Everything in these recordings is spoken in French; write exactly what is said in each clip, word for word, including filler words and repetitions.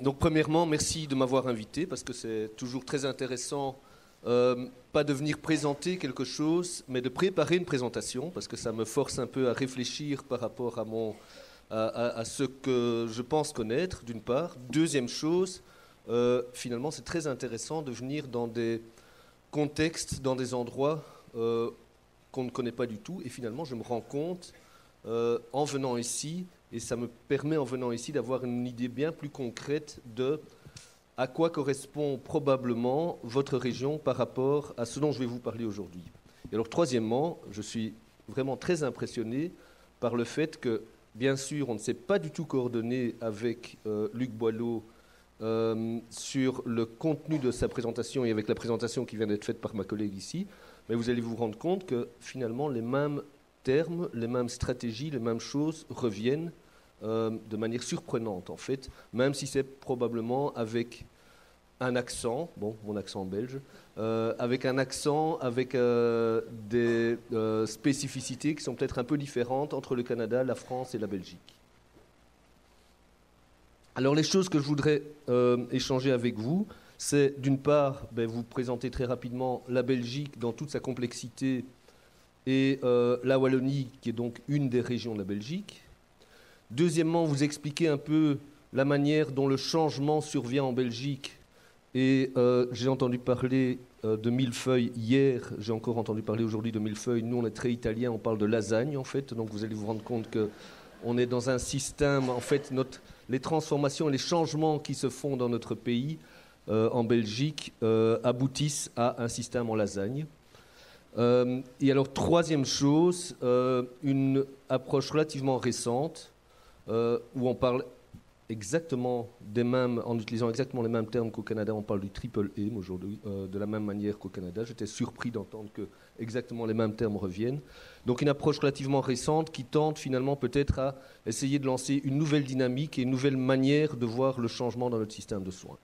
Donc premièrement, merci de m'avoir invité parce que c'est toujours très intéressant, euh, pas de venir présenter quelque chose, mais de préparer une présentation parce que ça me force un peu à réfléchir par rapport à, mon, à, à, à ce que je pense connaître, d'une part. Deuxième chose, euh, finalement, c'est très intéressant de venir dans des contextes, dans des endroits euh, qu'on ne connaît pas du tout. Et finalement, je me rends compte, euh, en venant ici, et ça me permet, en venant ici, d'avoir une idée bien plus concrète de à quoi correspond probablement votre région par rapport à ce dont je vais vous parler aujourd'hui. Et alors, troisièmement, je suis vraiment très impressionné par le fait que, bien sûr, on ne s'est pas du tout coordonné avec euh, Luc Boileau euh, sur le contenu de sa présentation et avec la présentation qui vient d'être faite par ma collègue ici, mais vous allez vous rendre compte que, finalement, les mêmes termes, les mêmes stratégies, les mêmes choses reviennent Euh, de manière surprenante en fait, même si c'est probablement avec un accent, bon, mon accent belge, euh, avec un accent, avec euh, des euh, spécificités qui sont peut-être un peu différentes entre le Canada, la France et la Belgique. Alors les choses que je voudrais euh, échanger avec vous, c'est d'une part, ben, vous présenter très rapidement la Belgique dans toute sa complexité et euh, la Wallonie qui est donc une des régions de la Belgique. Deuxièmement, vous expliquer un peu la manière dont le changement survient en Belgique. Et euh, j'ai entendu parler euh, de millefeuille hier, j'ai encore entendu parler aujourd'hui de millefeuille. Nous, on est très italien, on parle de lasagne, en fait. Donc, vous allez vous rendre compte qu'on est dans un système, en fait, notre, les transformations et les changements qui se font dans notre pays, euh, en Belgique, euh, aboutissent à un système en lasagne. Euh, et alors, troisième chose, euh, une approche relativement récente, Euh, où on parle exactement des mêmes, en utilisant exactement les mêmes termes qu'au Canada, on parle du triple aim aujourd'hui, euh, de la même manière qu'au Canada. J'étais surpris d'entendre que exactement les mêmes termes reviennent. Donc une approche relativement récente qui tente finalement peut-être à essayer de lancer une nouvelle dynamique et une nouvelle manière de voir le changement dans notre système de soins.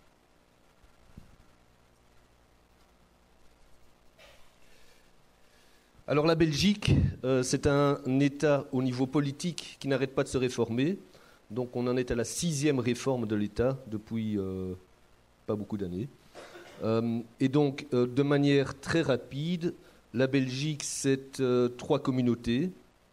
Alors la Belgique, euh, c'est un État au niveau politique qui n'arrête pas de se réformer. Donc on en est à la sixième réforme de l'État depuis euh, pas beaucoup d'années. Euh, et donc euh, de manière très rapide, la Belgique c'est euh, trois communautés,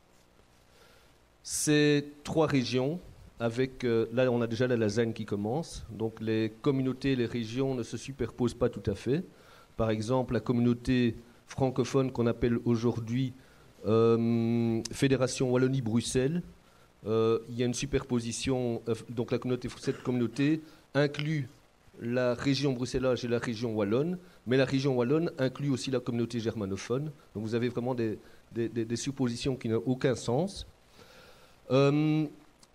c'est trois régions. Avec, euh, là on a déjà la lasagne qui commence. Donc les communautés, les régions ne se superposent pas tout à fait. Par exemple la communauté francophone qu'on appelle aujourd'hui euh, Fédération Wallonie-Bruxelles. Euh, il y a une superposition, euh, donc la communauté, cette communauté inclut la région bruxelloise et la région wallonne, mais la région wallonne inclut aussi la communauté germanophone. Donc vous avez vraiment des, des, des, des suppositions qui n'ont aucun sens. Euh,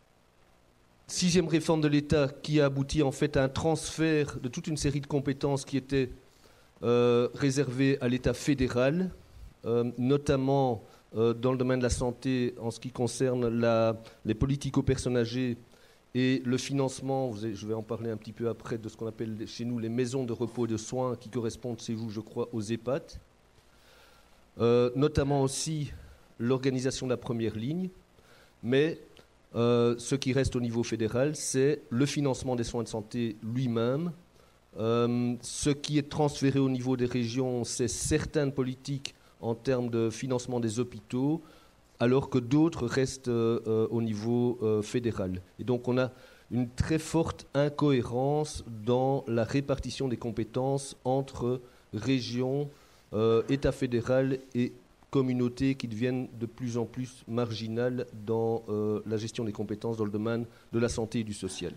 sixième réforme de l'État qui a abouti en fait à un transfert de toute une série de compétences qui étaient Euh, réservé à l'État fédéral, euh, notamment euh, dans le domaine de la santé en ce qui concerne la, les politiques aux personnes âgées et le financement, vous avez, je vais en parler un petit peu après, de ce qu'on appelle chez nous les maisons de repos et de soins qui correspondent chez vous, je crois, aux EHPAD. Euh, notamment aussi l'organisation de la première ligne, mais euh, ce qui reste au niveau fédéral, c'est le financement des soins de santé lui-même. Euh, ce qui est transféré au niveau des régions, c'est certaines politiques en termes de financement des hôpitaux, alors que d'autres restent euh, au niveau euh, fédéral. Et donc on a une très forte incohérence dans la répartition des compétences entre régions, euh, État fédéral et communautés qui deviennent de plus en plus marginales dans euh, la gestion des compétences dans le domaine de la santé et du social.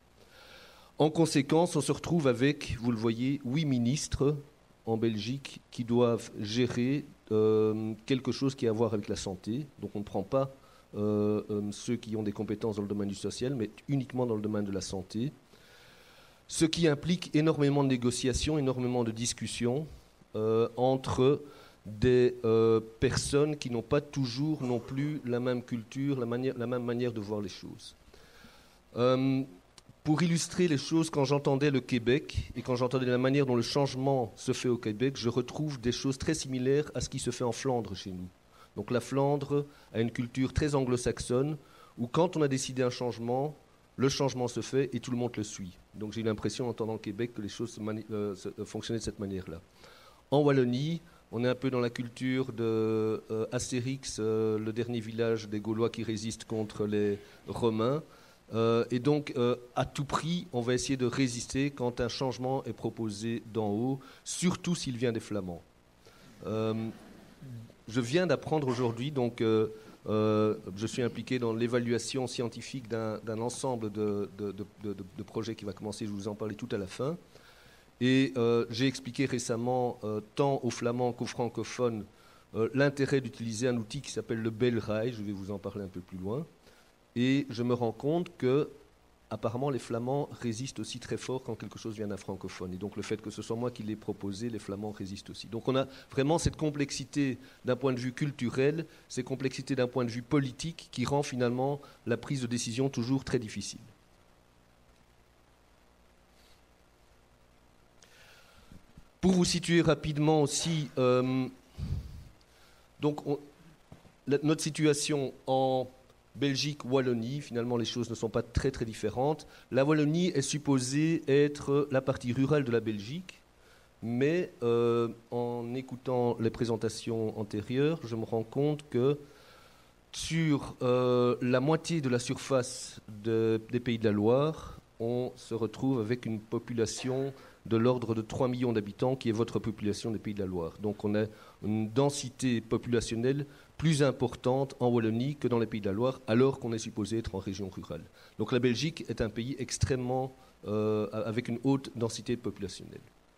En conséquence, on se retrouve avec, vous le voyez, huit ministres en Belgique qui doivent gérer euh, quelque chose qui a à voir avec la santé. Donc on ne prend pas euh, euh, ceux qui ont des compétences dans le domaine du social, mais uniquement dans le domaine de la santé. Ce qui implique énormément de négociations, énormément de discussions euh, entre des euh, personnes qui n'ont pas toujours non plus la même culture, la, manière, la même manière de voir les choses. Euh, Pour illustrer les choses, quand j'entendais le Québec et quand j'entendais la manière dont le changement se fait au Québec, je retrouve des choses très similaires à ce qui se fait en Flandre chez nous. Donc la Flandre a une culture très anglo-saxonne où quand on a décidé un changement, le changement se fait et tout le monde le suit. Donc j'ai eu l'impression, en entendant le Québec, que les choses se mani- euh, se, euh, fonctionnaient de cette manière-là. En Wallonie, on est un peu dans la culture de euh, Astérix, euh, le dernier village des Gaulois qui résiste contre les Romains. Euh, et donc, euh, à tout prix, on va essayer de résister quand un changement est proposé d'en haut, surtout s'il vient des Flamands. Euh, je viens d'apprendre aujourd'hui, donc euh, euh, je suis impliqué dans l'évaluation scientifique d'un, d'un ensemble de, de, de, de, de projets qui va commencer, je vais vous en parler tout à la fin. Et euh, j'ai expliqué récemment, euh, tant aux Flamands qu'aux francophones, euh, l'intérêt d'utiliser un outil qui s'appelle le Belraï, je vais vous en parler un peu plus loin. Et je me rends compte que, apparemment, les Flamands résistent aussi très fort quand quelque chose vient d'un francophone. Et donc, le fait que ce soit moi qui l'ai proposé, les Flamands résistent aussi. Donc, on a vraiment cette complexité d'un point de vue culturel, cette complexité d'un point de vue politique qui rend finalement la prise de décision toujours très difficile. Pour vous situer rapidement aussi, euh, donc on, la, notre situation en Belgique, Wallonie, finalement les choses ne sont pas très très différentes. La Wallonie est supposée être la partie rurale de la Belgique, mais euh, en écoutant les présentations antérieures, je me rends compte que sur euh, la moitié de la surface de, des Pays de la Loire, on se retrouve avec une population de l'ordre de trois millions d'habitants, qui est votre population des Pays de la Loire. Donc on a une densité populationnelle plus importante en Wallonie que dans les Pays de la Loire, alors qu'on est supposé être en région rurale. Donc la Belgique est un pays extrêmement, euh, avec une haute densité populationnelle.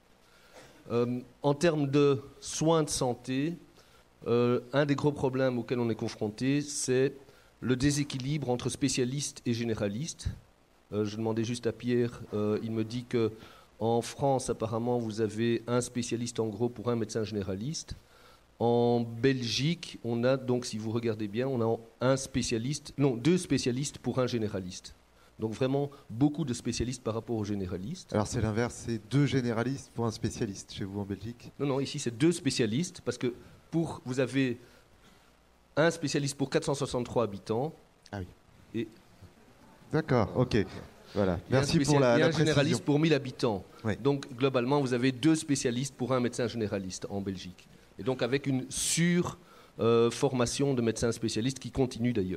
Euh, en termes de soins de santé, euh, un des gros problèmes auxquels on est confronté, c'est le déséquilibre entre spécialistes et généralistes. Euh, je demandais juste à Pierre, euh, il me dit que en France, apparemment, vous avez un spécialiste en gros pour un médecin généraliste. En Belgique, on a donc, si vous regardez bien, on a un spécialiste, non, deux spécialistes pour un généraliste. Donc vraiment beaucoup de spécialistes par rapport aux généralistes. Alors c'est l'inverse, c'est deux généralistes pour un spécialiste chez vous en Belgique? Non, non, ici c'est deux spécialistes parce que pour, vous avez un spécialiste pour quatre cent soixante-trois habitants. Ah oui. Et d'accord, ok. Voilà. Merci pour la, il y a la un précision. généraliste pour mille habitants. Oui. Donc globalement, vous avez deux spécialistes pour un médecin généraliste en Belgique. Et donc avec une sur-formation euh, de médecins spécialistes qui continue d'ailleurs.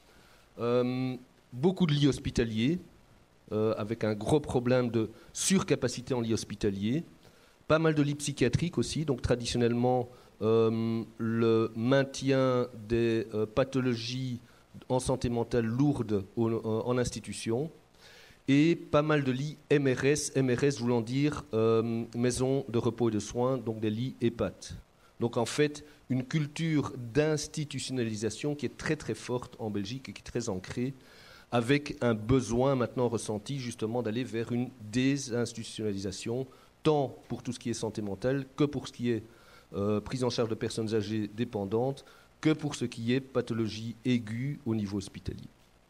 Euh, beaucoup de lits hospitaliers, euh, avec un gros problème de surcapacité en lits hospitaliers. Pas mal de lits psychiatriques aussi. Donc traditionnellement, euh, le maintien des euh, pathologies en santé mentale lourdes au, euh, en institution. Et pas mal de lits M R S, M R S voulant dire euh, maison de repos et de soins, donc des lits EHPAD. Donc en fait, une culture d'institutionnalisation qui est très très forte en Belgique et qui est très ancrée, avec un besoin maintenant ressenti justement d'aller vers une désinstitutionnalisation, tant pour tout ce qui est santé mentale que pour ce qui est euh, prise en charge de personnes âgées dépendantes, que pour ce qui est pathologie aiguë au niveau hospitalier.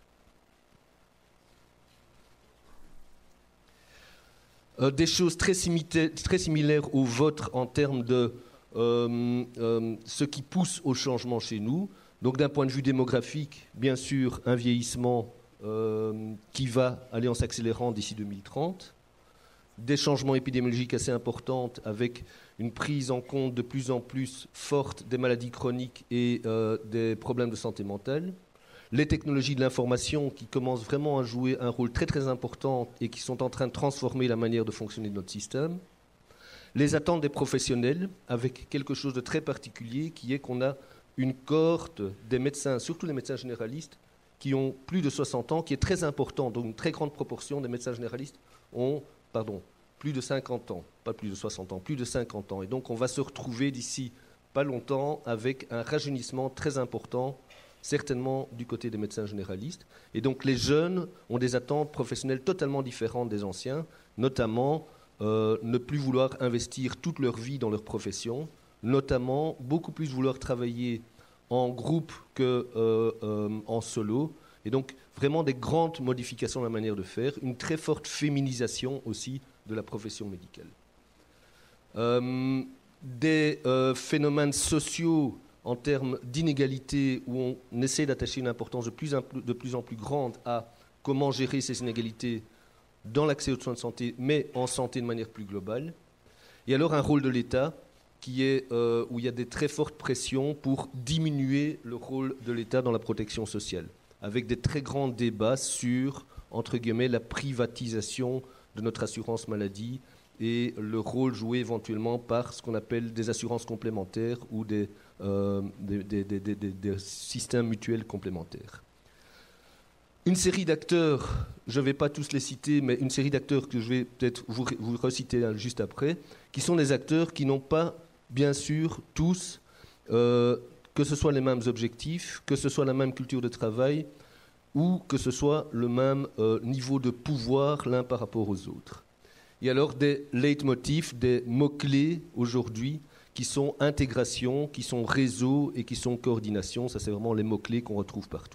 Euh, des choses très, simita- très similaires aux vôtres en termes de euh, euh, ce qui pousse au changement chez nous. Donc d'un point de vue démographique, bien sûr, un vieillissement euh, qui va aller en s'accélérant d'ici deux mille trente. Des changements épidémiologiques assez importants avec une prise en compte de plus en plus forte des maladies chroniques et euh, des problèmes de santé mentale. Les technologies de l'information qui commencent vraiment à jouer un rôle très très important et qui sont en train de transformer la manière de fonctionner de notre système. Les attentes des professionnels avec quelque chose de très particulier qui est qu'on a une cohorte des médecins, surtout les médecins généralistes, qui ont plus de soixante ans, qui est très important. Donc une très grande proportion des médecins généralistes ont, pardon, plus de cinquante ans, pas plus de soixante ans, plus de cinquante ans. Et donc on va se retrouver d'ici pas longtemps avec un rajeunissement très important, certainement du côté des médecins généralistes. Et donc les jeunes ont des attentes professionnelles totalement différentes des anciens, notamment euh, ne plus vouloir investir toute leur vie dans leur profession, notamment beaucoup plus vouloir travailler en groupe qu'en euh, euh, solo. Et donc vraiment des grandes modifications de la manière de faire, une très forte féminisation aussi de la profession médicale. Euh, des euh, phénomènes sociaux en termes d'inégalité où on essaie d'attacher une importance de plus, de plus en plus grande à comment gérer ces inégalités dans l'accès aux soins de santé, mais en santé de manière plus globale. Et alors un rôle de l'État qui est, euh, où il y a des très fortes pressions pour diminuer le rôle de l'État dans la protection sociale, avec des très grands débats sur, entre guillemets, la privatisation de notre assurance maladie et le rôle joué éventuellement par ce qu'on appelle des assurances complémentaires ou des, euh, des, des, des, des, des systèmes mutuels complémentaires. Une série d'acteurs, je ne vais pas tous les citer, mais une série d'acteurs que je vais peut-être vous, vous reciter juste après, qui sont des acteurs qui n'ont pas, bien sûr, tous, euh, que ce soit les mêmes objectifs, que ce soit la même culture de travail, ou que ce soit le même euh, niveau de pouvoir l'un par rapport aux autres. Et alors des leitmotifs, des mots-clés aujourd'hui, qui sont intégration, qui sont réseau et qui sont coordination. Ça, c'est vraiment les mots-clés qu'on retrouve partout.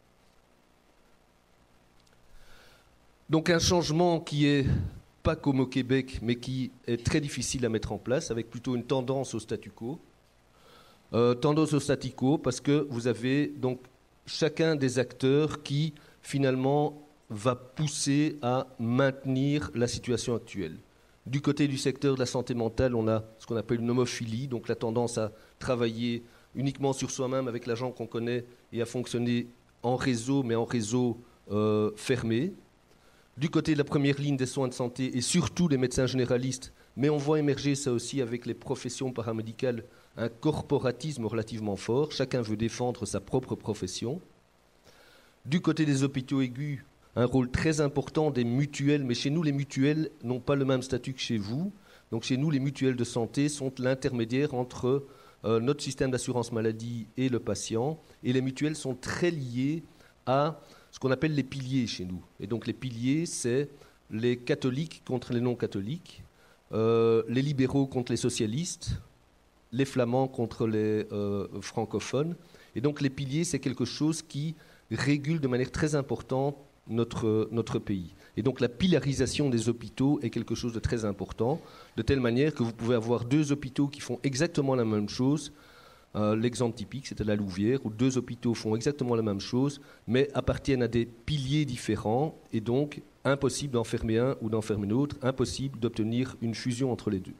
Donc un changement qui est pas comme au Québec, mais qui est très difficile à mettre en place, avec plutôt une tendance au statu quo. Euh, tendance au statu quo parce que vous avez donc chacun des acteurs qui, finalement, va pousser à maintenir la situation actuelle. Du côté du secteur de la santé mentale, on a ce qu'on appelle une homophilie, donc la tendance à travailler uniquement sur soi-même avec l'agent qu'on connaît et à fonctionner en réseau, mais en réseau euh, fermé. Du côté de la première ligne des soins de santé et surtout des médecins généralistes, mais on voit émerger ça aussi avec les professions paramédicales, un corporatisme relativement fort. Chacun veut défendre sa propre profession. Du côté des hôpitaux aigus, un rôle très important des mutuelles, mais chez nous, les mutuelles n'ont pas le même statut que chez vous. Donc chez nous, les mutuelles de santé sont l'intermédiaire entre euh, notre système d'assurance maladie et le patient. Et les mutuelles sont très liées à ce qu'on appelle les piliers chez nous. Et donc les piliers, c'est les catholiques contre les non-catholiques, euh, les libéraux contre les socialistes, les flamands contre les euh, francophones. Et donc les piliers, c'est quelque chose qui régule de manière très importante notre, notre pays. Et donc la pilarisation des hôpitaux est quelque chose de très important, de telle manière que vous pouvez avoir deux hôpitaux qui font exactement la même chose. Euh, l'exemple typique, c'était la Louvière, où deux hôpitaux font exactement la même chose, mais appartiennent à des piliers différents, et donc impossible d'en fermer un ou d'en fermer un autre, impossible d'obtenir une fusion entre les deux.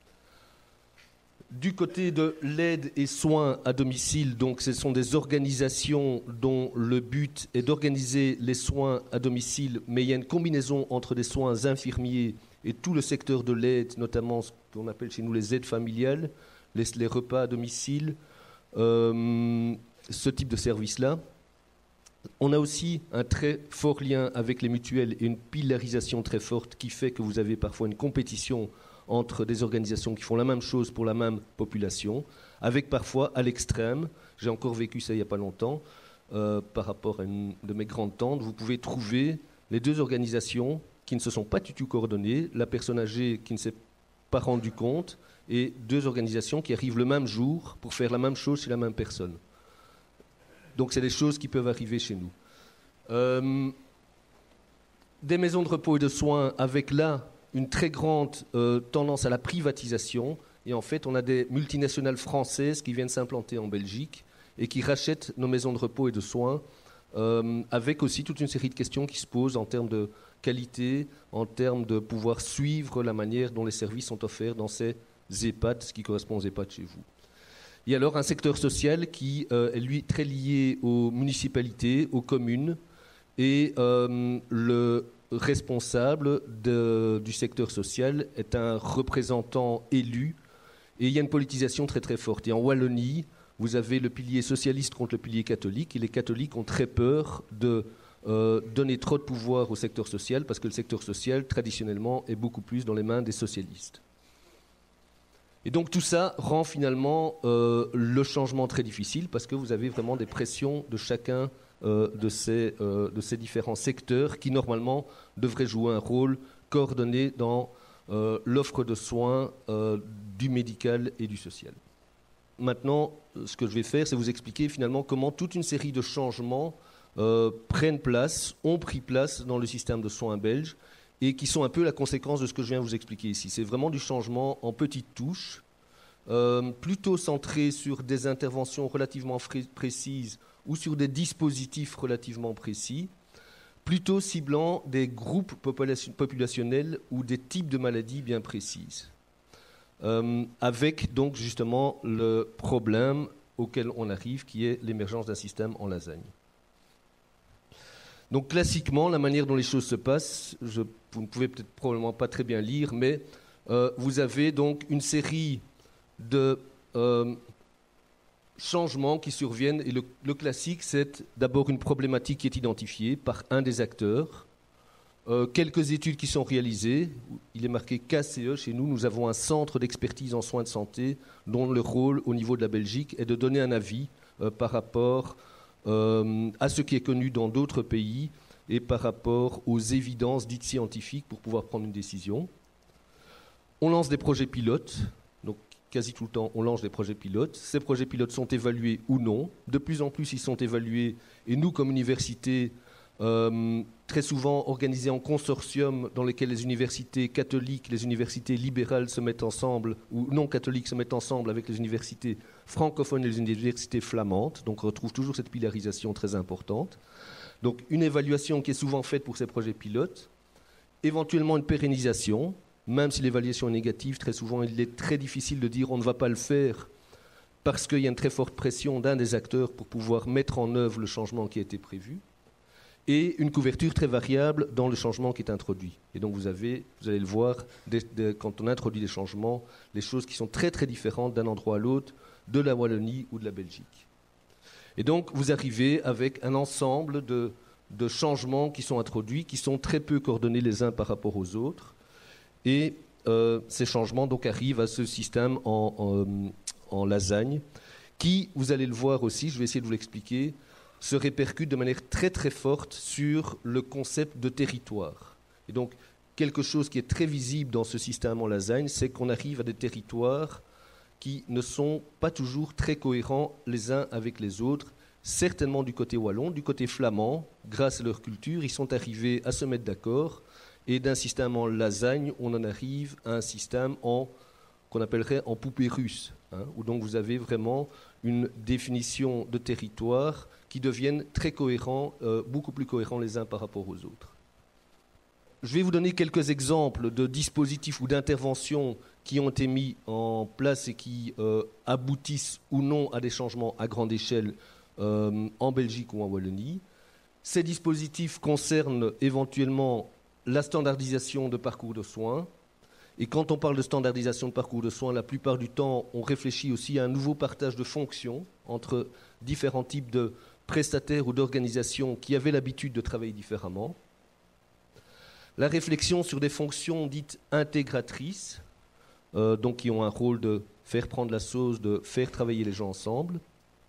Du côté de l'aide et soins à domicile, donc ce sont des organisations dont le but est d'organiser les soins à domicile, mais il y a une combinaison entre des soins infirmiers et tout le secteur de l'aide, notamment ce qu'on appelle chez nous les aides familiales, les, les repas à domicile, euh, ce type de service-là. On a aussi un très fort lien avec les mutuelles et une pilarisation très forte qui fait que vous avez parfois une compétition entre des organisations qui font la même chose pour la même population, avec parfois à l'extrême, j'ai encore vécu ça il n'y a pas longtemps, euh, par rapport à une de mes grandes tantes, vous pouvez trouver les deux organisations qui ne se sont pas du tout coordonnées, la personne âgée qui ne s'est pas rendue compte, et deux organisations qui arrivent le même jour pour faire la même chose chez la même personne. Donc c'est des choses qui peuvent arriver chez nous. Euh, des maisons de repos et de soins avec là une très grande euh, tendance à la privatisation. Et en fait, on a des multinationales françaises qui viennent s'implanter en Belgique et qui rachètent nos maisons de repos et de soins, euh, avec aussi toute une série de questions qui se posent en termes de qualité, en termes de pouvoir suivre la manière dont les services sont offerts dans ces EHPAD, ce qui correspond aux EHPAD chez vous. Et alors un secteur social qui euh, est lui très lié aux municipalités, aux communes, et euh, le responsable de, du secteur social est un représentant élu, et il y a une politisation très très forte. Et en Wallonie, vous avez le pilier socialiste contre le pilier catholique, et les catholiques ont très peur de euh, donner trop de pouvoir au secteur social, parce que le secteur social, traditionnellement, est beaucoup plus dans les mains des socialistes. Et donc tout ça rend finalement euh, le changement très difficile, parce que vous avez vraiment des pressions de chacun euh, de, ces, euh, de ces différents secteurs qui normalement devraient jouer un rôle coordonné dans euh, l'offre de soins euh, du médical et du social. Maintenant, ce que je vais faire, c'est vous expliquer finalement comment toute une série de changements euh, prennent place, ont pris place dans le système de soins belge, et qui sont un peu la conséquence de ce que je viens de vous expliquer ici. C'est vraiment du changement en petites touches, euh, plutôt centré sur des interventions relativement précises ou sur des dispositifs relativement précis, plutôt ciblant des groupes population, populationnels ou des types de maladies bien précises, euh, avec donc justement le problème auquel on arrive, qui est l'émergence d'un système en lasagne. Donc classiquement, la manière dont les choses se passent, je, vous ne pouvez peut-être probablement pas très bien lire, mais euh, vous avez donc une série de euh, changements qui surviennent. Et le, le classique, c'est d'abord une problématique qui est identifiée par un des acteurs, euh, quelques études qui sont réalisées. Il est marqué K C E chez nous. Nous avons un centre d'expertise en soins de santé dont le rôle au niveau de la Belgique est de donner un avis euh, par rapport Euh, à ce qui est connu dans d'autres pays et par rapport aux évidences dites scientifiques pour pouvoir prendre une décision. On lance des projets pilotes, donc quasi tout le temps on lance des projets pilotes. Ces projets pilotes sont évalués ou non. De plus en plus ils sont évalués et nous comme université, euh, très souvent organisés en consortium dans lesquels les universités catholiques, les universités libérales se mettent ensemble, ou non catholiques se mettent ensemble avec les universités francophones et les universités flamandes. Donc on retrouve toujours cette pilarisation très importante. Donc une évaluation qui est souvent faite pour ces projets pilotes, éventuellement une pérennisation, même si l'évaluation est négative, très souvent il est très difficile de dire on ne va pas le faire parce qu'il y a une très forte pression d'un des acteurs pour pouvoir mettre en œuvre le changement qui a été prévu. Et une couverture très variable dans le changement qui est introduit. Et donc vous, avez, vous allez le voir, des, des, quand on introduit des changements, les choses qui sont très très différentes d'un endroit à l'autre, de la Wallonie ou de la Belgique. Et donc vous arrivez avec un ensemble de, de changements qui sont introduits, qui sont très peu coordonnés les uns par rapport aux autres. Et euh, ces changements donc arrivent à ce système en, en, en lasagne, qui, vous allez le voir aussi, je vais essayer de vous l'expliquer, se répercute de manière très très forte sur le concept de territoire. Et donc, quelque chose qui est très visible dans ce système en lasagne, c'est qu'on arrive à des territoires qui ne sont pas toujours très cohérents les uns avec les autres, certainement du côté wallon, du côté flamand, grâce à leur culture, ils sont arrivés à se mettre d'accord, et d'un système en lasagne, on en arrive à un système en, qu'on appellerait en poupée russe, hein, où donc vous avez vraiment une définition de territoire qui deviennent très cohérents, euh, beaucoup plus cohérents les uns par rapport aux autres. Je vais vous donner quelques exemples de dispositifs ou d'interventions qui ont été mis en place et qui euh, aboutissent ou non à des changements à grande échelle euh, en Belgique ou en Wallonie. Ces dispositifs concernent éventuellement la standardisation de parcours de soins. Et quand on parle de standardisation de parcours de soins, la plupart du temps, on réfléchit aussi à un nouveau partage de fonctions entre différents types de prestataires ou d'organisations qui avaient l'habitude de travailler différemment. La réflexion sur des fonctions dites intégratrices, euh, donc qui ont un rôle de faire prendre la sauce, de faire travailler les gens ensemble.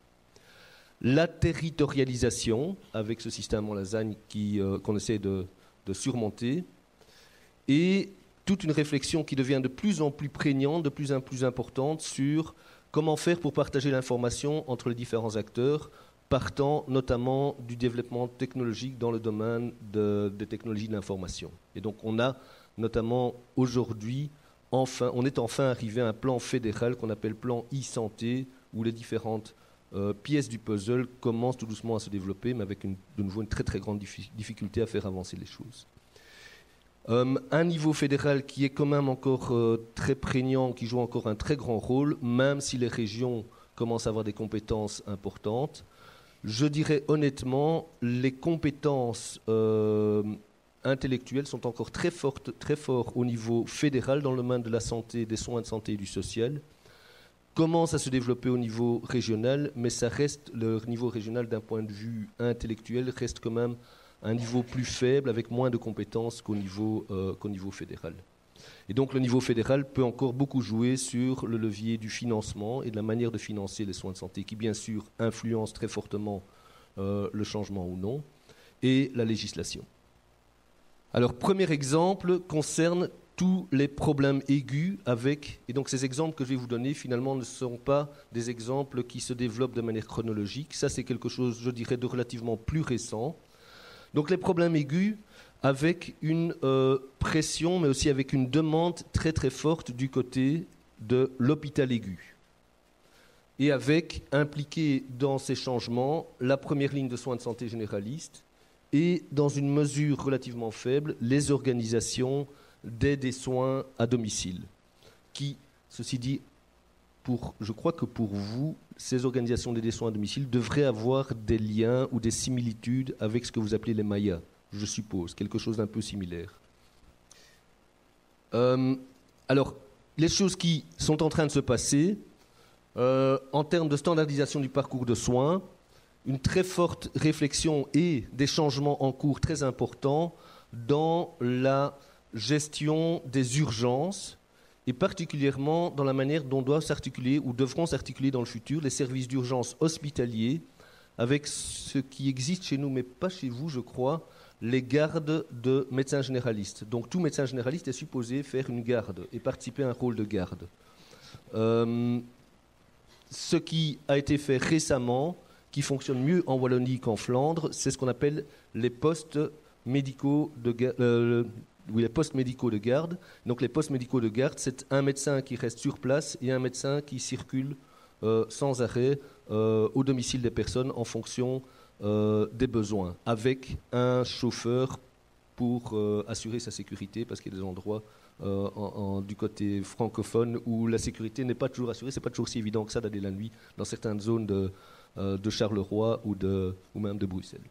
La territorialisation, avec ce système en lasagne qui, euh, qu'on essaie de, de surmonter. Et toute une réflexion qui devient de plus en plus prégnante, de plus en plus importante sur comment faire pour partager l'information entre les différents acteurs, partant notamment du développement technologique dans le domaine de, des technologies de l'information. Et donc on a notamment aujourd'hui, enfin, on est enfin arrivé à un plan fédéral qu'on appelle plan e-santé, où les différentes euh, pièces du puzzle commencent tout doucement à se développer, mais avec une, de nouveau une très très grande difficulté à faire avancer les choses. Euh, un niveau fédéral qui est quand même encore euh, très prégnant, qui joue encore un très grand rôle, même si les régions commencent à avoir des compétences importantes. Je dirais honnêtement, les compétences euh, intellectuelles sont encore très fortes, très fortes au niveau fédéral dans le domaine de la santé, des soins de santé et du social. Commence à se développer au niveau régional, mais ça reste, le niveau régional d'un point de vue intellectuel reste quand même un niveau plus faible, avec moins de compétences qu'au niveau, euh, qu'au niveau fédéral. Et donc le niveau fédéral peut encore beaucoup jouer sur le levier du financement et de la manière de financer les soins de santé, qui bien sûr influence très fortement euh, le changement ou non, et la législation. Alors, premier exemple concerne tous les problèmes aigus avec, et donc ces exemples que je vais vous donner finalement ne sont pas des exemples qui se développent de manière chronologique, ça c'est quelque chose, je dirais, de relativement plus récent. Donc les problèmes aigus avec une euh, pression, mais aussi avec une demande très très forte du côté de l'hôpital aigu. Et avec impliqué dans ces changements la première ligne de soins de santé généraliste et, dans une mesure relativement faible, les organisations d'aide et soins à domicile, qui, ceci dit, pour, je crois que pour vous, ces organisations d'aide et soins à domicile devraient avoir des liens ou des similitudes avec ce que vous appelez les Mayas, je suppose, quelque chose d'un peu similaire. Euh, alors, les choses qui sont en train de se passer, euh, en termes de standardisation du parcours de soins, une très forte réflexion et des changements en cours très importants dans la gestion des urgences et particulièrement dans la manière dont doivent s'articuler ou devront s'articuler dans le futur les services d'urgence hospitaliers avec ce qui existe chez nous, mais pas chez vous, je crois, les gardes de médecins généralistes. Donc tout médecin généraliste est supposé faire une garde et participer à un rôle de garde. Euh, ce qui a été fait récemment, qui fonctionne mieux en Wallonie qu'en Flandre, c'est ce qu'on appelle les postes médicaux de, euh, oui, les postes médicaux de garde. Donc les postes médicaux de garde, c'est un médecin qui reste sur place et un médecin qui circule euh, sans arrêt euh, au domicile des personnes en fonction euh, des besoins, avec un chauffeur pour euh, assurer sa sécurité, parce qu'il y a des endroits euh, en, en, du côté francophone où la sécurité n'est pas toujours assurée. C'est pas toujours si évident que ça d'aller la nuit dans certaines zones de de Charleroi ou, de, ou même de Bruxelles.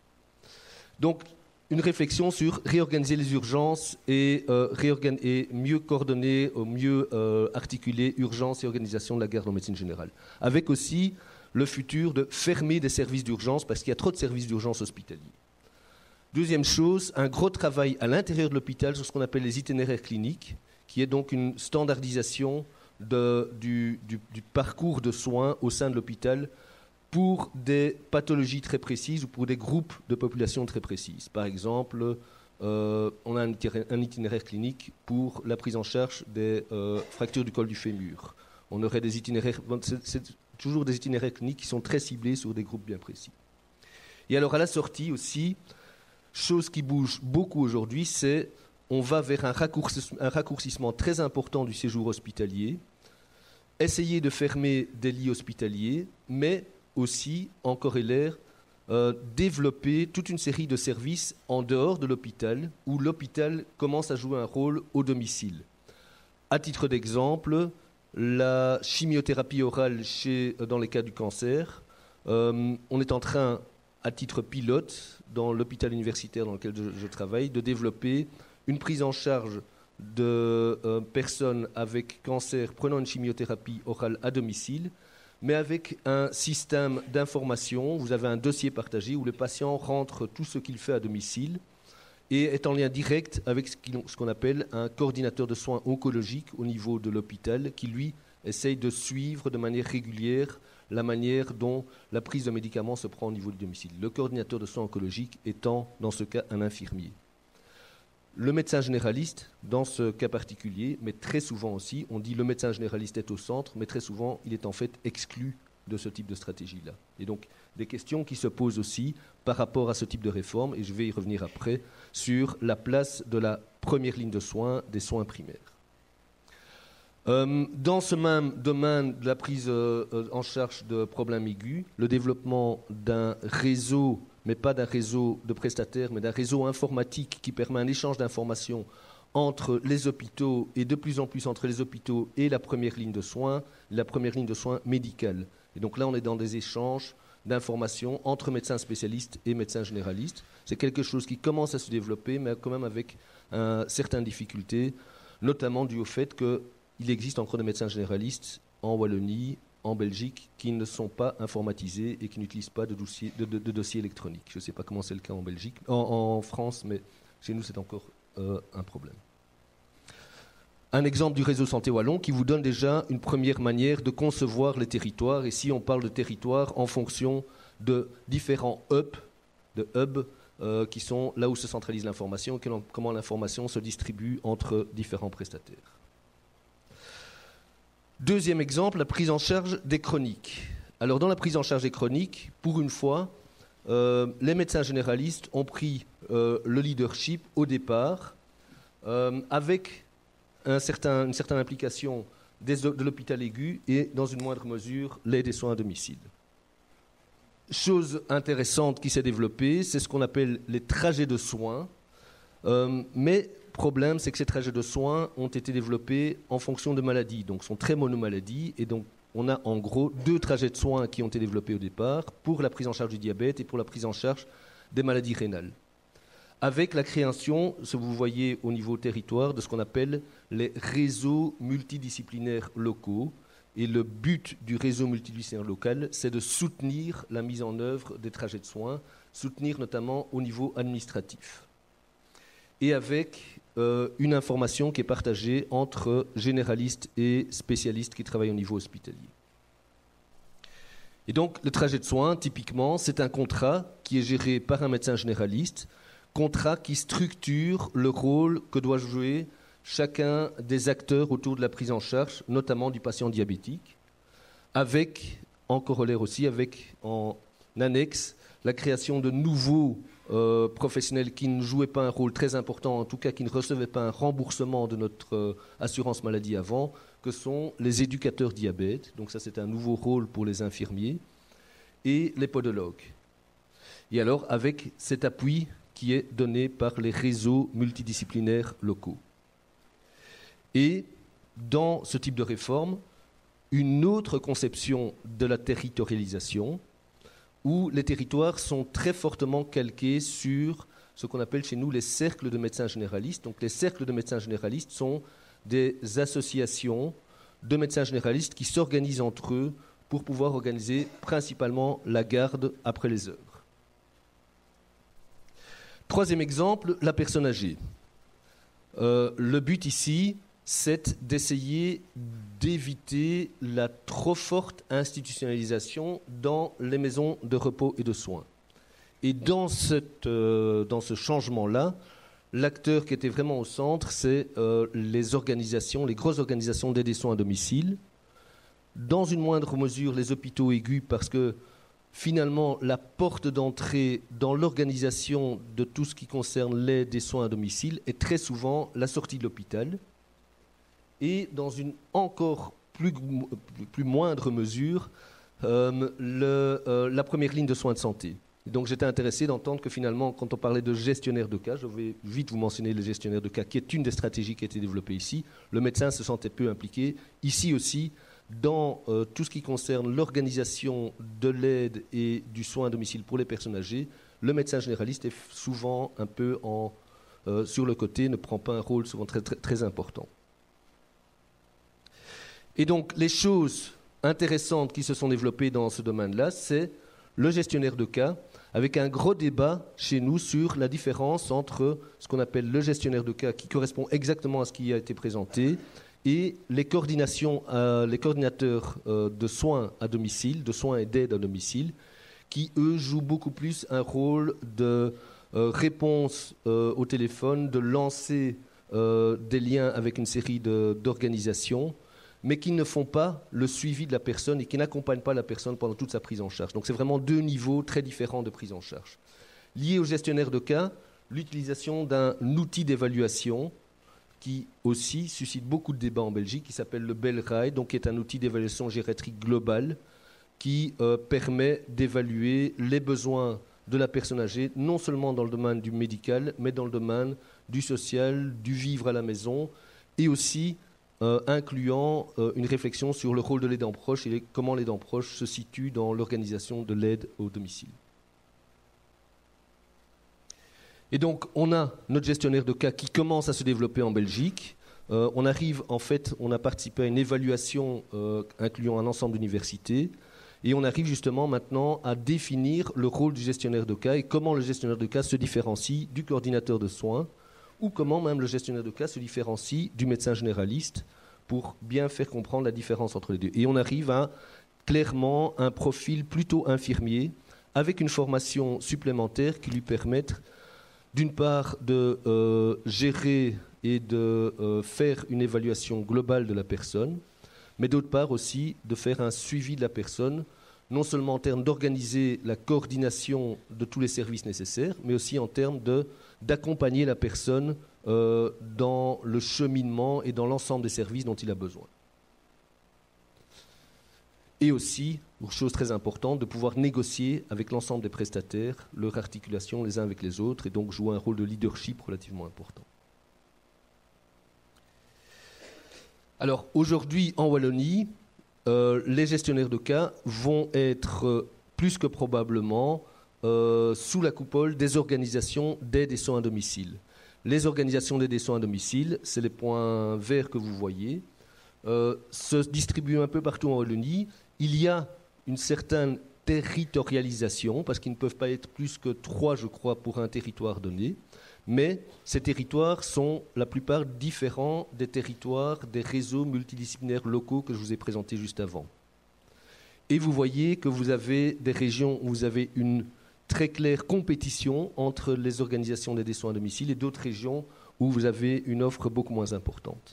Donc, une réflexion sur réorganiser les urgences et, euh, réorgan- et mieux coordonner, mieux euh, articuler urgence et organisation de la garde en médecine générale. Avec aussi le futur de fermer des services d'urgence parce qu'il y a trop de services d'urgence hospitaliers. Deuxième chose, un gros travail à l'intérieur de l'hôpital sur ce qu'on appelle les itinéraires cliniques, qui est donc une standardisation de, du, du, du parcours de soins au sein de l'hôpital pour des pathologies très précises ou pour des groupes de population très précises. Par exemple, euh, on a un itinéraire, un itinéraire clinique pour la prise en charge des euh, fractures du col du fémur. On aurait des itinéraires, c'est, c'est toujours des itinéraires cliniques qui sont très ciblés sur des groupes bien précis. Et alors à la sortie aussi, chose qui bouge beaucoup aujourd'hui, c'est on va vers un, raccourci, un raccourcissement très important du séjour hospitalier, essayer de fermer des lits hospitaliers, mais aussi, en corollaire, euh, développer toute une série de services en dehors de l'hôpital, où l'hôpital commence à jouer un rôle au domicile. À titre d'exemple, la chimiothérapie orale chez, dans les cas du cancer, euh, on est en train, à titre pilote, dans l'hôpital universitaire dans lequel je, je travaille, de développer une prise en charge de euh, personnes avec cancer prenant une chimiothérapie orale à domicile, mais avec un système d'information. Vous avez un dossier partagé où le patient rentre tout ce qu'il fait à domicile et est en lien direct avec ce qu'on appelle un coordinateur de soins oncologiques au niveau de l'hôpital qui, lui, essaye de suivre de manière régulière la manière dont la prise de médicaments se prend au niveau du domicile. Le coordinateur de soins oncologiques étant, dans ce cas, un infirmier. Le médecin généraliste, dans ce cas particulier, mais très souvent aussi, on dit le médecin généraliste est au centre, mais très souvent, il est en fait exclu de ce type de stratégie-là. Et donc, des questions qui se posent aussi par rapport à ce type de réforme, et je vais y revenir après, sur la place de la première ligne de soins, des soins primaires. Euh, dans ce même domaine de la prise euh, en charge de problèmes aigus, le développement d'un réseau, mais pas d'un réseau de prestataires, mais d'un réseau informatique qui permet un échange d'informations entre les hôpitaux et de plus en plus entre les hôpitaux et la première ligne de soins, la première ligne de soins médicale. Et donc là, on est dans des échanges d'informations entre médecins spécialistes et médecins généralistes. C'est quelque chose qui commence à se développer, mais quand même avec euh, certaines difficultés, notamment dû au fait qu'il existe encore des médecins généralistes en Wallonie, en Belgique, qui ne sont pas informatisés et qui n'utilisent pas de dossiers, de, de, de dossiers électroniques. Je ne sais pas comment c'est le cas en Belgique, en, en France, mais chez nous, c'est encore euh, un problème. Un exemple du réseau Santé Wallon qui vous donne déjà une première manière de concevoir les territoires. Et si on parle de territoires en fonction de différents hubs, de hubs euh, qui sont là où se centralise l'information, et comment l'information se distribue entre différents prestataires. Deuxième exemple, la prise en charge des chroniques. Alors dans la prise en charge des chroniques, pour une fois, euh, les médecins généralistes ont pris euh, le leadership au départ, euh, avec un certain, une certaine implication des, de l'hôpital aigu et, dans une moindre mesure, l'aide et soins à domicile. chose intéressante qui s'est développée, c'est ce qu'on appelle les trajets de soins. Euh, mais le problème, c'est que ces trajets de soins ont été développés en fonction de maladies, donc sont très monomaladies, et donc on a en gros deux trajets de soins qui ont été développés au départ pour la prise en charge du diabète et pour la prise en charge des maladies rénales. Avec la création, ce que vous voyez au niveau territoire, de ce qu'on appelle les réseaux multidisciplinaires locaux. Et le but du réseau multidisciplinaire local, c'est de soutenir la mise en œuvre des trajets de soins, soutenir notamment au niveau administratif. Et avec euh, une information qui est partagée entre généralistes et spécialistes qui travaillent au niveau hospitalier. Et donc, le trajet de soins, typiquement, c'est un contrat qui est géré par un médecin généraliste, contrat qui structure le rôle que doit jouer chacun des acteurs autour de la prise en charge, notamment du patient diabétique, avec, en corollaire aussi, avec en annexe, la création de nouveaux euh, professionnels qui ne jouaient pas un rôle très important, en tout cas qui ne recevaient pas un remboursement de notre euh, assurance maladie avant, que sont les éducateurs diabète. Donc ça, c'est un nouveau rôle pour les infirmiers, et les podologues. Et alors, avec cet appui qui est donné par les réseaux multidisciplinaires locaux. Et dans ce type de réforme, une autre conception de la territorialisation, où les territoires sont très fortement calqués sur ce qu'on appelle chez nous les cercles de médecins généralistes. Donc les cercles de médecins généralistes sont des associations de médecins généralistes qui s'organisent entre eux pour pouvoir organiser principalement la garde après les heures. Troisième exemple, la personne âgée. Euh, le but ici, c'est d'essayer d'éviter la trop forte institutionnalisation dans les maisons de repos et de soins. Et dans, cette, euh, dans ce changement-là, l'acteur qui était vraiment au centre, c'est euh, les organisations, les grosses organisations d'aide et soins à domicile. Dans une moindre mesure, les hôpitaux aigus, parce que finalement, la porte d'entrée dans l'organisation de tout ce qui concerne l'aide et soins à domicile est très souvent la sortie de l'hôpital. Et dans une encore plus, plus moindre mesure, euh, le, euh, la première ligne de soins de santé. Et donc j'étais intéressé d'entendre que finalement, quand on parlait de gestionnaire de cas, je vais vite vous mentionner le gestionnaire de cas, qui est une des stratégies qui a été développée ici. Le médecin se sentait peu impliqué. Ici aussi, dans euh, tout ce qui concerne l'organisation de l'aide et du soin à domicile pour les personnes âgées, le médecin généraliste est souvent un peu en, euh, sur le côté, ne prend pas un rôle souvent très, très, très important. Et donc, les choses intéressantes qui se sont développées dans ce domaine-là, c'est le gestionnaire de cas, avec un gros débat chez nous sur la différence entre ce qu'on appelle le gestionnaire de cas, qui correspond exactement à ce qui a été présenté, et les, coordinations, euh, les coordinateurs euh, de soins à domicile, de soins et d'aide à domicile, qui, eux, jouent beaucoup plus un rôle de euh, réponse euh, au téléphone, de lancer euh, des liens avec une série de, d'organisations, mais qui ne font pas le suivi de la personne et qui n'accompagnent pas la personne pendant toute sa prise en charge. Donc c'est vraiment deux niveaux très différents de prise en charge. Lié au gestionnaire de cas, l'utilisation d'un outil d'évaluation qui aussi suscite beaucoup de débats en Belgique, qui s'appelle le BELRAI, donc qui est un outil d'évaluation gériatrique global qui euh, permet d'évaluer les besoins de la personne âgée, non seulement dans le domaine du médical, mais dans le domaine du social, du vivre à la maison, et aussi Euh, incluant euh, une réflexion sur le rôle de l'aidant proche et les, comment l'aidant proche se situe dans l'organisation de l'aide au domicile. Et donc, on a notre gestionnaire de cas qui commence à se développer en Belgique. Euh, on arrive, en fait, on a participé à une évaluation euh, incluant un ensemble d'universités, et on arrive justement maintenant à définir le rôle du gestionnaire de cas et comment le gestionnaire de cas se différencie du coordinateur de soins, ou comment même le gestionnaire de cas se différencie du médecin généraliste pour bien faire comprendre la différence entre les deux. Et on arrive à clairement un profil plutôt infirmier avec une formation supplémentaire qui lui permette d'une part de euh, gérer et de euh, faire une évaluation globale de la personne, mais d'autre part aussi de faire un suivi de la personne, non seulement en termes d'organiser la coordination de tous les services nécessaires, mais aussi en termes de, d'accompagner la personne euh, dans le cheminement et dans l'ensemble des services dont il a besoin. Et aussi, chose très importante, de pouvoir négocier avec l'ensemble des prestataires leur articulation les uns avec les autres et donc jouer un rôle de leadership relativement important. Alors aujourd'hui en Wallonie, euh, les gestionnaires de cas vont être euh, plus que probablement euh, sous la coupole des organisations d'aide et soins à domicile. Les organisations d'aide et soins à domicile, c'est les points verts que vous voyez, euh, se distribuent un peu partout en Wallonie. Il y a une certaine territorialisation, parce qu'ils ne peuvent pas être plus que trois, je crois, pour un territoire donné. Mais ces territoires sont la plupart différents des territoires des réseaux multidisciplinaires locaux que je vous ai présentés juste avant. Et vous voyez que vous avez des régions où vous avez une très claire compétition entre les organisations d'aide et soins à domicile et d'autres régions où vous avez une offre beaucoup moins importante.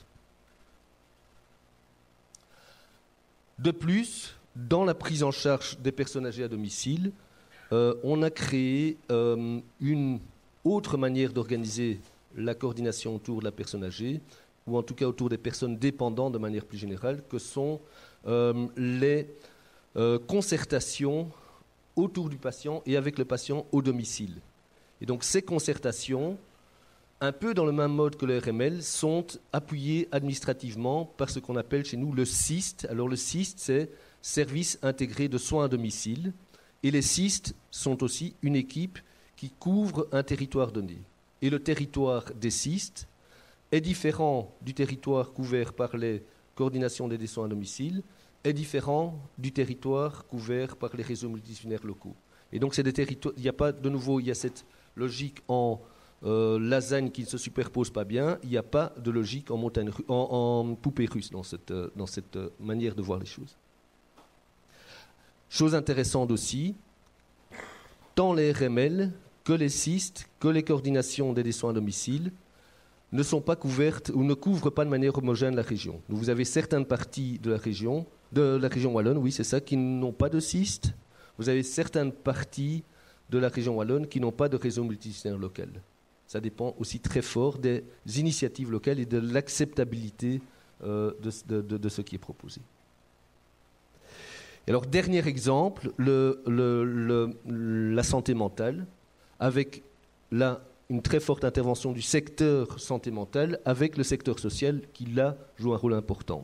De plus, dans la prise en charge des personnes âgées à domicile, euh, on a créé euh, une autre manière d'organiser la coordination autour de la personne âgée, ou en tout cas autour des personnes dépendantes de manière plus générale, que sont euh, les euh, concertations autour du patient et avec le patient au domicile. Et donc ces concertations, un peu dans le même mode que le R M L, sont appuyées administrativement par ce qu'on appelle chez nous le S I S T. Alors le S I S T, c'est Service intégré de soins à domicile. Et les S I S T sont aussi une équipe qui couvre un territoire donné. Et le territoire des S I S T est différent du territoire couvert par les coordinations des soins à domicile, est différent du territoire couvert par les réseaux multidisciplinaires locaux. Et donc c'est des territoires, il n'y a pas de nouveau, il y a cette logique en euh, lasagne qui ne se superpose pas bien, il n'y a pas de logique en, montagne, en, en poupée russe dans cette, dans cette manière de voir les choses. Chose intéressante aussi, tant les R M L que les S I S T, que les coordinations des soins à domicile ne sont pas couvertes ou ne couvrent pas de manière homogène la région. Donc vous avez certaines parties de la région, de la région wallonne, oui c'est ça, qui n'ont pas de S I S T. Vous avez certaines parties de la région wallonne qui n'ont pas de réseau multidisciplinaire local. Ça dépend aussi très fort des initiatives locales et de l'acceptabilité euh, de, de, de ce qui est proposé. Et alors, dernier exemple, le, le, le, la santé mentale, avec là une très forte intervention du secteur santé mentale, avec le secteur social qui, là, joue un rôle important.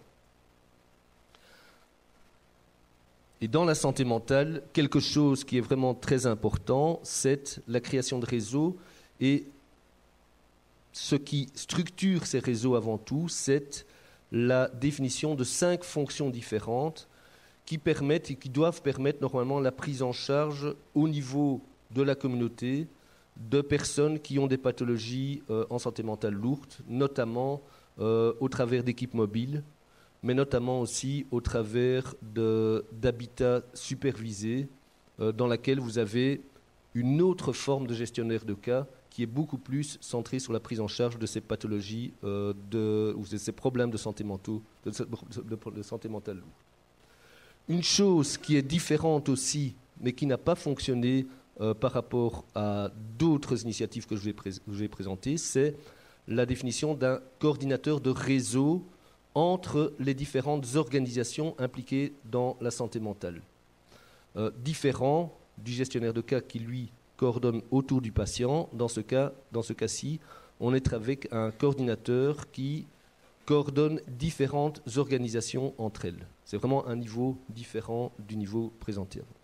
Et dans la santé mentale, quelque chose qui est vraiment très important, c'est la création de réseaux. Et ce qui structure ces réseaux avant tout, c'est la définition de cinq fonctions différentes qui permettent et qui doivent permettre normalement la prise en charge au niveau de la communauté de personnes qui ont des pathologies euh, en santé mentale lourdes, notamment euh, au travers d'équipes mobiles, mais notamment aussi au travers de, d'habitats supervisés euh, dans laquelle vous avez une autre forme de gestionnaire de cas qui est beaucoup plus centrée sur la prise en charge de ces pathologies euh, de, ou de ces problèmes de santé, mentaux, de, de, de santé mentale lourde. Une chose qui est différente aussi, mais qui n'a pas fonctionné euh, par rapport à d'autres initiatives que je vais, pré- je vais présenter, c'est la définition d'un coordinateur de réseau entre les différentes organisations impliquées dans la santé mentale. Euh, différent du gestionnaire de cas qui, lui, coordonne autour du patient. Dans ce cas, dans ce cas-ci, on est avec un coordinateur qui coordonne différentes organisations entre elles. C'est vraiment un niveau différent du niveau présenté avant.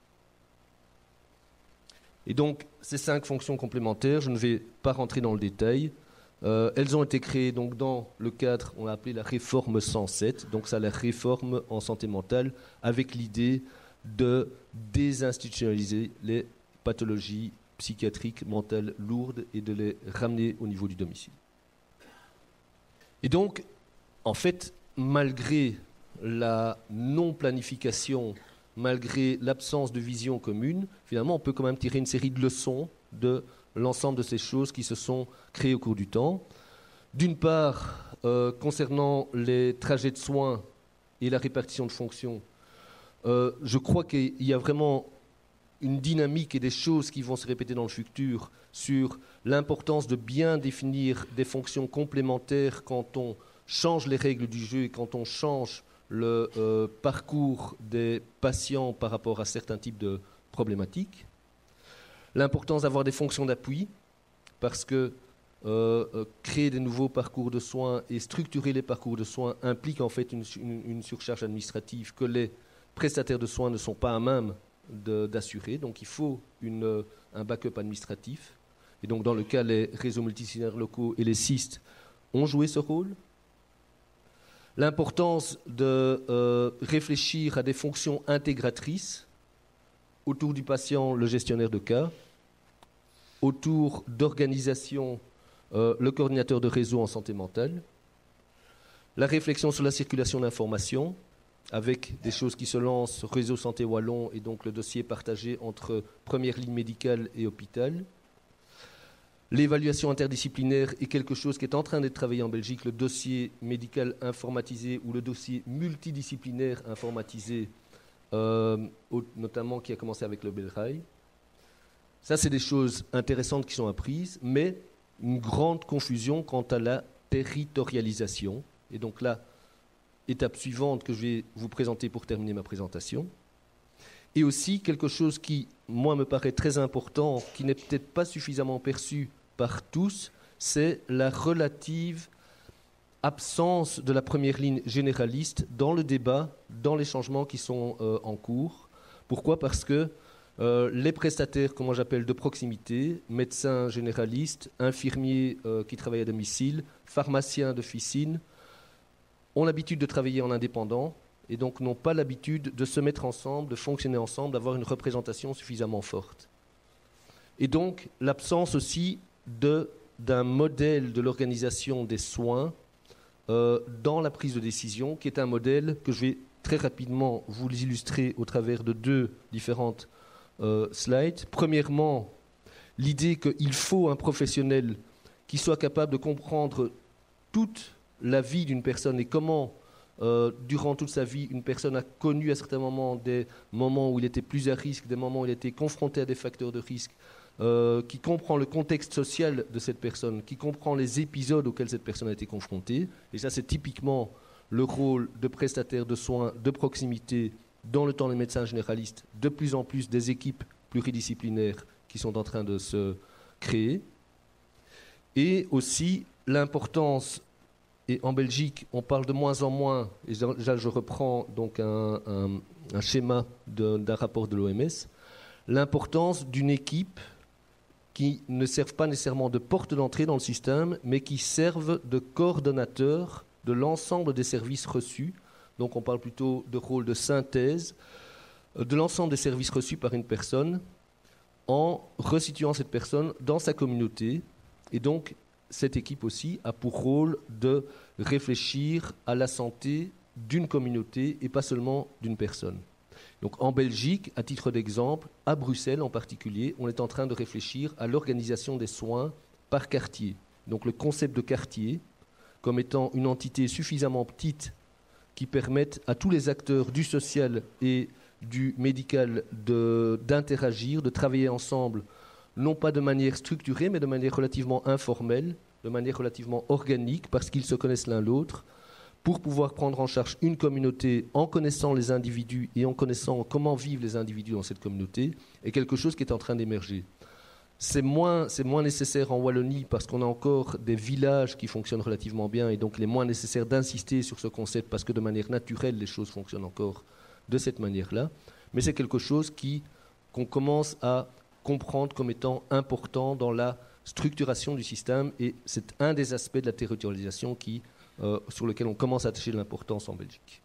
Et donc, ces cinq fonctions complémentaires, je ne vais pas rentrer dans le détail. Euh, elles ont été créées donc, dans le cadre, on l'a appelé la réforme cent sept, donc ça la réforme en santé mentale, avec l'idée de désinstitutionnaliser les pathologies psychiatriques, mentales lourdes et de les ramener au niveau du domicile. Et donc, en fait, malgré la non-planification, malgré l'absence de vision commune, finalement, on peut quand même tirer une série de leçons de l'ensemble de ces choses qui se sont créées au cours du temps. D'une part, euh, concernant les trajets de soins et la répartition de fonctions, euh, je crois qu'il y a vraiment une dynamique et des choses qui vont se répéter dans le futur sur l'importance de bien définir des fonctions complémentaires quand on change les règles du jeu et quand on change le euh, parcours des patients par rapport à certains types de problématiques. L'importance d'avoir des fonctions d'appui, parce que euh, euh, créer des nouveaux parcours de soins et structurer les parcours de soins implique en fait une, une, une surcharge administrative que les prestataires de soins ne sont pas à même de, d'assurer. Donc il faut une, un backup administratif. Et donc dans le cas, les réseaux multidisciplinaires locaux et les C I S T ont joué ce rôle. L'importance de euh, réfléchir à des fonctions intégratrices autour du patient, le gestionnaire de cas, autour d'organisation, euh, le coordinateur de réseau en santé mentale, la réflexion sur la circulation d'informations, avec des choses qui se lancent, réseau santé wallon et donc le dossier partagé entre première ligne médicale et hôpital. L'évaluation interdisciplinaire est quelque chose qui est en train d'être travaillé en Belgique, le dossier médical informatisé ou le dossier multidisciplinaire informatisé, euh, notamment qui a commencé avec le Belrail. Ça, c'est des choses intéressantes qui sont apprises, mais une grande confusion quant à la territorialisation. Et donc là, étape suivante que je vais vous présenter pour terminer ma présentation. Et aussi quelque chose qui, moi, me paraît très important, qui n'est peut-être pas suffisamment perçu par tous, c'est la relative absence de la première ligne généraliste dans le débat, dans les changements qui sont euh, en cours. Pourquoi ? Parce que euh, les prestataires, comment j'appelle, de proximité, médecins généralistes, infirmiers euh, qui travaillent à domicile, pharmaciens d'officine, ont l'habitude de travailler en indépendant et donc n'ont pas l'habitude de se mettre ensemble, de fonctionner ensemble, d'avoir une représentation suffisamment forte. Et donc l'absence aussi de, d'un modèle de l'organisation des soins euh, dans la prise de décision, qui est un modèle que je vais très rapidement vous illustrer au travers de deux différentes euh, slides. Premièrement, l'idée qu'il faut un professionnel qui soit capable de comprendre toute la vie d'une personne et comment, euh, durant toute sa vie, une personne a connu à certains moments des moments où il était plus à risque, des moments où il était confronté à des facteurs de risque, euh, qui comprend le contexte social de cette personne, qui comprend les épisodes auxquels cette personne a été confrontée. Et ça, c'est typiquement le rôle de prestataire de soins de proximité dans le temps des médecins généralistes, de plus en plus des équipes pluridisciplinaires qui sont en train de se créer. Et aussi l'importance. Et en Belgique, on parle de moins en moins, et là je reprends donc un, un, un schéma de, d'un rapport de l'O M S, l'importance d'une équipe qui ne serve pas nécessairement de porte d'entrée dans le système, mais qui serve de coordonnateur de l'ensemble des services reçus. Donc on parle plutôt de rôle de synthèse de l'ensemble des services reçus par une personne en resituant cette personne dans sa communauté. Et donc cette équipe aussi a pour rôle de réfléchir à la santé d'une communauté et pas seulement d'une personne. Donc en Belgique, à titre d'exemple, à Bruxelles en particulier, on est en train de réfléchir à l'organisation des soins par quartier. Donc le concept de quartier comme étant une entité suffisamment petite qui permette à tous les acteurs du social et du médical de, d'interagir, de travailler ensemble, non pas de manière structurée, mais de manière relativement informelle, de manière relativement organique, parce qu'ils se connaissent l'un l'autre, pour pouvoir prendre en charge une communauté en connaissant les individus et en connaissant comment vivent les individus dans cette communauté, est quelque chose qui est en train d'émerger. C'est moins, c'est moins nécessaire en Wallonie parce qu'on a encore des villages qui fonctionnent relativement bien et donc il est moins nécessaire d'insister sur ce concept parce que de manière naturelle, les choses fonctionnent encore de cette manière-là. Mais c'est quelque chose qui, qu'on commence à comprendre comme étant important dans la structuration du système et c'est un des aspects de la territorialisation qui, euh, sur lequel on commence à attacher de l'importance en Belgique.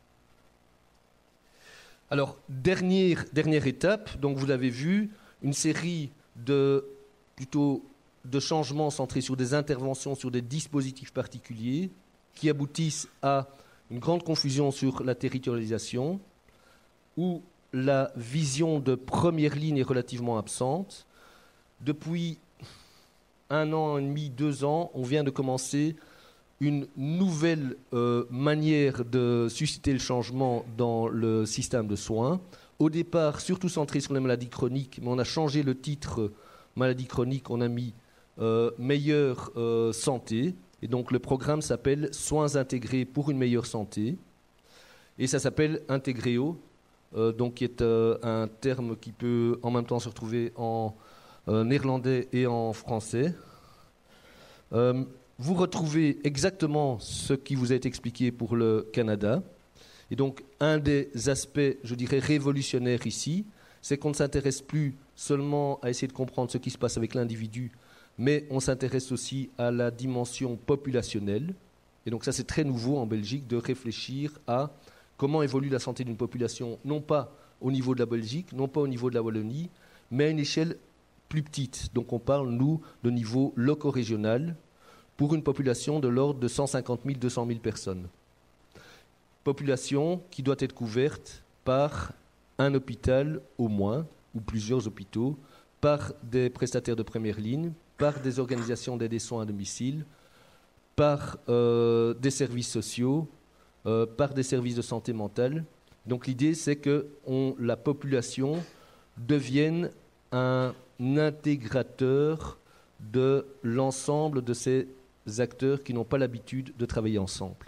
Alors, dernière, dernière étape, donc vous l'avez vu, une série de, plutôt de changements centrés sur des interventions, sur des dispositifs particuliers qui aboutissent à une grande confusion sur la territorialisation où la vision de première ligne est relativement absente. Depuis un an et demi, deux ans, on vient de commencer une nouvelle euh, manière de susciter le changement dans le système de soins. Au départ, surtout centré sur les maladies chroniques, mais on a changé le titre maladies chroniques, on a mis euh, meilleure euh, santé. Et donc le programme s'appelle Soins intégrés pour une meilleure santé. Et ça s'appelle Integréo, euh, donc qui est euh, un terme qui peut en même temps se retrouver en euh, néerlandais et en français. Euh, vous retrouvez exactement ce qui vous a été expliqué pour le Canada. Et donc, un des aspects, je dirais, révolutionnaires ici, c'est qu'on ne s'intéresse plus seulement à essayer de comprendre ce qui se passe avec l'individu, mais on s'intéresse aussi à la dimension populationnelle. Et donc ça, c'est très nouveau en Belgique de réfléchir à comment évolue la santé d'une population, non pas au niveau de la Belgique, non pas au niveau de la Wallonie, mais à une échelle plus petite. Donc on parle, nous, de niveau loco-régional, pour une population de l'ordre de cent cinquante mille à deux cent mille personnes. Population qui doit être couverte par un hôpital au moins, ou plusieurs hôpitaux, par des prestataires de première ligne, par des organisations d'aide et soins à domicile, par euh, des services sociaux, euh, par des services de santé mentale. Donc l'idée, c'est que on, la population devienne un intégrateur de l'ensemble de ces acteurs qui n'ont pas l'habitude de travailler ensemble.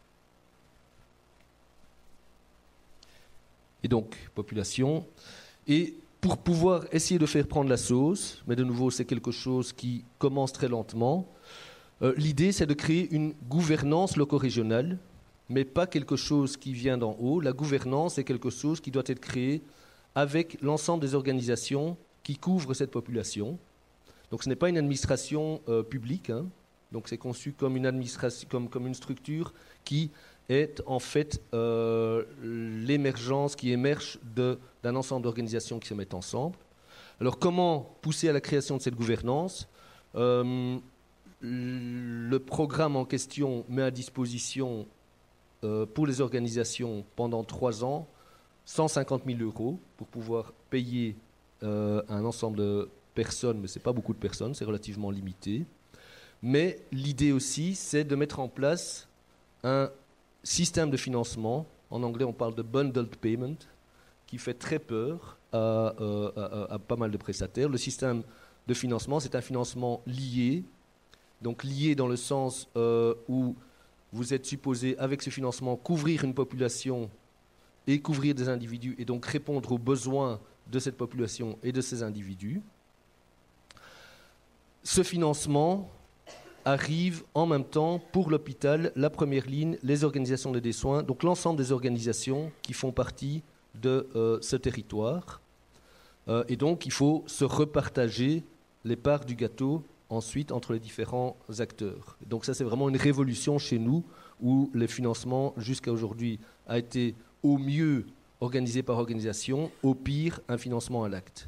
Et donc, population. Et pour pouvoir essayer de faire prendre la sauce, mais de nouveau, c'est quelque chose qui commence très lentement, euh, l'idée, c'est de créer une gouvernance loco-régionale, mais pas quelque chose qui vient d'en haut. La gouvernance est quelque chose qui doit être créé avec l'ensemble des organisations qui couvrent cette population. Donc, ce n'est pas une administration euh, publique, hein. Donc, c'est conçu comme une, administration, comme, comme une structure qui est en fait euh, l'émergence qui émerge de, d'un ensemble d'organisations qui se mettent ensemble. Alors comment pousser à la création de cette gouvernance ? euh, Le programme en question met à disposition euh, pour les organisations pendant trois ans cent cinquante mille euros pour pouvoir payer euh, un ensemble de personnes, mais ce n'est pas beaucoup de personnes, c'est relativement limité. Mais l'idée aussi, c'est de mettre en place un système de financement, en anglais on parle de bundled payment, qui fait très peur à, euh, à, à pas mal de prestataires. Le système de financement, c'est un financement lié, donc lié dans le sens euh, où vous êtes supposé, avec ce financement, couvrir une population et couvrir des individus, et donc répondre aux besoins de cette population et de ces individus. Ce financement arrive en même temps pour l'hôpital, la première ligne, les organisations des soins, donc l'ensemble des organisations qui font partie de euh, ce territoire. Euh, et donc il faut se repartager les parts du gâteau ensuite entre les différents acteurs. Donc ça c'est vraiment une révolution chez nous où le financement jusqu'à aujourd'hui a été au mieux organisé par organisation, au pire un financement à l'acte.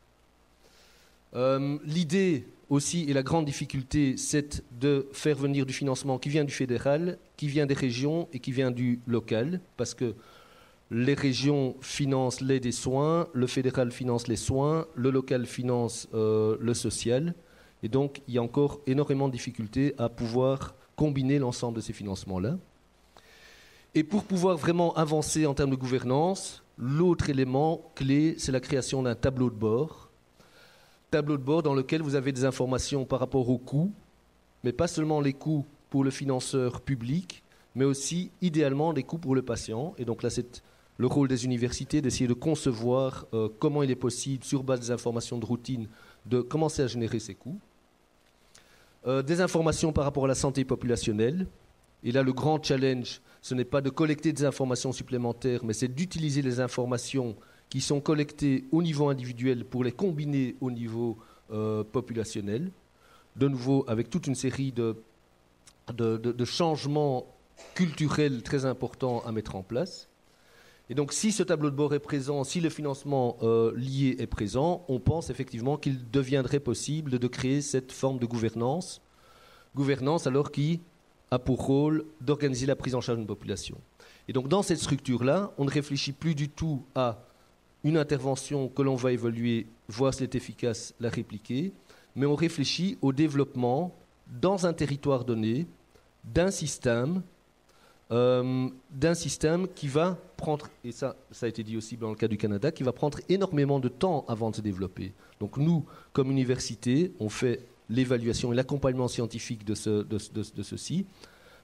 Euh, l'idée aussi, et la grande difficulté, c'est de faire venir du financement qui vient du fédéral, qui vient des régions et qui vient du local, parce que les régions financent l'aide et soins, le fédéral finance les soins, le local finance euh, le social, et donc il y a encore énormément de difficultés à pouvoir combiner l'ensemble de ces financements-là. Et pour pouvoir vraiment avancer en termes de gouvernance, l'autre élément clé, c'est la création d'un tableau de bord, tableau de bord dans lequel vous avez des informations par rapport aux coûts, mais pas seulement les coûts pour le financeur public, mais aussi idéalement les coûts pour le patient. Et donc là, c'est le rôle des universités d'essayer de concevoir euh, comment il est possible, sur base des informations de routine, de commencer à générer ces coûts. Euh, des informations par rapport à la santé populationnelle. Et là, le grand challenge, ce n'est pas de collecter des informations supplémentaires, mais c'est d'utiliser les informations qui sont collectées au niveau individuel pour les combiner au niveau euh, populationnel. De nouveau, avec toute une série de, de, de, de changements culturels très importants à mettre en place. Et donc, si ce tableau de bord est présent, si le financement euh, lié est présent, on pense effectivement qu'il deviendrait possible de créer cette forme de gouvernance. Gouvernance alors qui a pour rôle d'organiser la prise en charge d'une population. Et donc, dans cette structure-là, on ne réfléchit plus du tout à une intervention que l'on va évaluer, voir si elle est efficace, la répliquer, mais on réfléchit au développement, dans un territoire donné, d'un système, euh, d'un système qui va prendre, et ça, ça a été dit aussi dans le cas du Canada, qui va prendre énormément de temps avant de se développer. Donc nous, comme université, on fait l'évaluation et l'accompagnement scientifique de, ce, de, de, de ceci,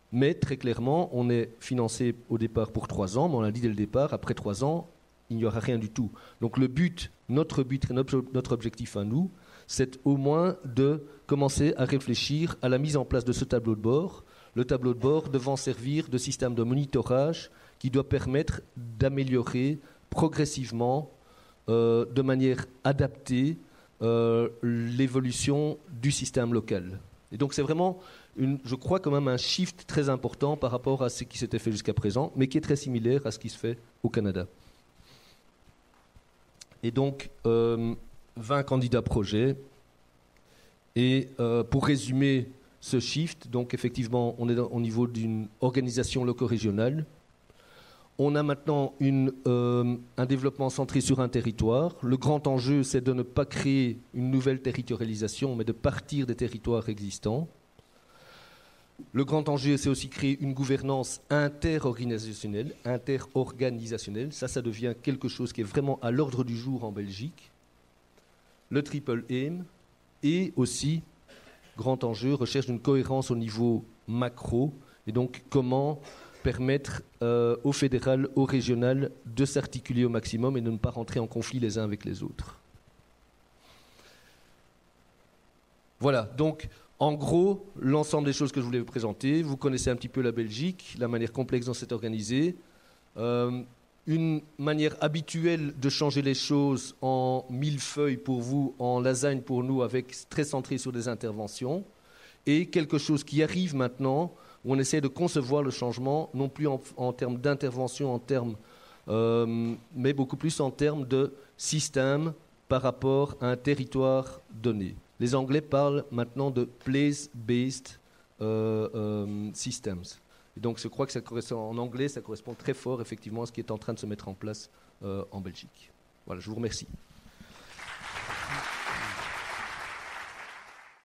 Mais très clairement, on est financé au départ pour trois ans, mais on l'a dit dès le départ, après trois ans, il n'y aura rien du tout. Donc le but, notre but, notre, notre objectif à nous, c'est au moins de commencer à réfléchir à la mise en place de ce tableau de bord, le tableau de bord devant servir de système de monitorage qui doit permettre d'améliorer progressivement, euh, de manière adaptée, euh, l'évolution du système local. Et donc c'est vraiment, une, je crois quand même un shift très important par rapport à ce qui s'était fait jusqu'à présent, mais qui est très similaire à ce qui se fait au Canada. Et donc, euh, vingt candidats projets. Et euh, pour résumer ce shift, donc effectivement, on est dans, au niveau d'une organisation loco-régionale. On a maintenant une, euh, un développement centré sur un territoire. Le grand enjeu, c'est de ne pas créer une nouvelle territorialisation, mais de partir des territoires existants. Le grand enjeu, c'est aussi créer une gouvernance interorganisationnelle, interorganisationnelle. Ça, ça devient quelque chose qui est vraiment à l'ordre du jour en Belgique. Le triple aim et aussi, grand enjeu, recherche d'une cohérence au niveau macro. Et donc, comment permettre euh, au fédéral, au régional de s'articuler au maximum et de ne pas rentrer en conflit les uns avec les autres. Voilà, donc en gros, l'ensemble des choses que je voulais vous présenter. Vous connaissez un petit peu la Belgique, la manière complexe dont c'est organisé. Euh, une manière habituelle de changer les choses en millefeuille pour vous, en lasagne pour nous, avec très centré sur des interventions. Et quelque chose qui arrive maintenant, où on essaie de concevoir le changement, non plus en, en termes d'intervention, en termes, euh, mais beaucoup plus en termes de système par rapport à un territoire donné. Les Anglais parlent maintenant de place-based euh, euh, systems. Et donc je crois que ça correspond, en anglais, ça correspond très fort effectivement à ce qui est en train de se mettre en place euh, en Belgique. Voilà, je vous remercie.